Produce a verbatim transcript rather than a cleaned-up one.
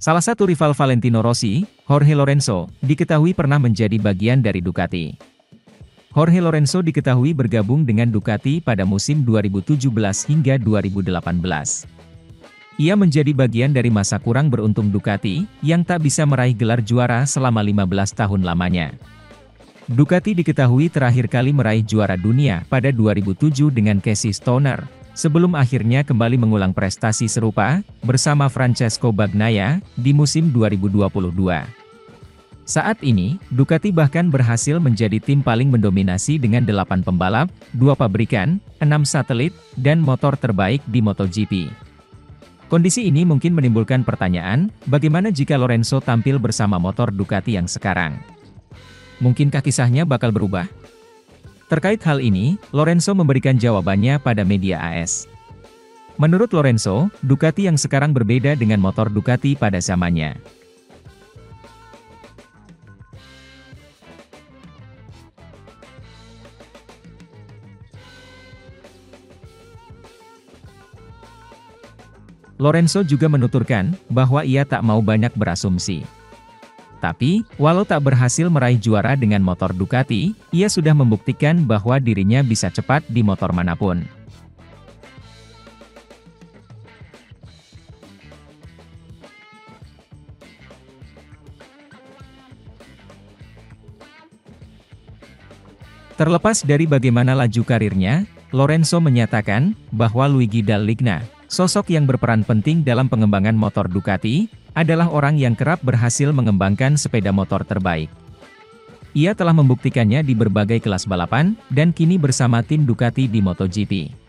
Salah satu rival Valentino Rossi, Jorge Lorenzo, diketahui pernah menjadi bagian dari Ducati. Jorge Lorenzo diketahui bergabung dengan Ducati pada musim dua ribu tujuh belas hingga dua ribu delapan belas. Ia menjadi bagian dari masa kurang beruntung Ducati, yang tak bisa meraih gelar juara selama lima belas tahun lamanya. Ducati diketahui terakhir kali meraih juara dunia pada dua ribu tujuh dengan Casey Stoner, sebelum akhirnya kembali mengulang prestasi serupa, bersama Francesco Bagnaia, di musim dua ribu dua puluh dua. Saat ini, Ducati bahkan berhasil menjadi tim paling mendominasi dengan delapan pembalap, dua pabrikan, enam satelit, dan motor terbaik di MotoGP. Kondisi ini mungkin menimbulkan pertanyaan, bagaimana jika Lorenzo tampil bersama motor Ducati yang sekarang? Mungkinkah kisahnya bakal berubah? Terkait hal ini, Lorenzo memberikan jawabannya pada media A S. Menurut Lorenzo, Ducati yang sekarang berbeda dengan motor Ducati pada zamannya. Lorenzo juga menuturkan bahwa ia tak mau banyak berasumsi. Tapi, walau tak berhasil meraih juara dengan motor Ducati, ia sudah membuktikan bahwa dirinya bisa cepat di motor manapun. Terlepas dari bagaimana laju karirnya, Lorenzo menyatakan bahwa Luigi Dall'Igna, sosok yang berperan penting dalam pengembangan motor Ducati, adalah orang yang kerap berhasil mengembangkan sepeda motor terbaik. Ia telah membuktikannya di berbagai kelas balapan, dan kini bersama tim Ducati di MotoGP.